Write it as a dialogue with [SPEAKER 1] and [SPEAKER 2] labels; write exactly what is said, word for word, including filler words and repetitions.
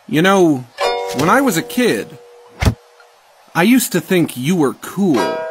[SPEAKER 1] You know, when I was a kid, I used to think you were cool.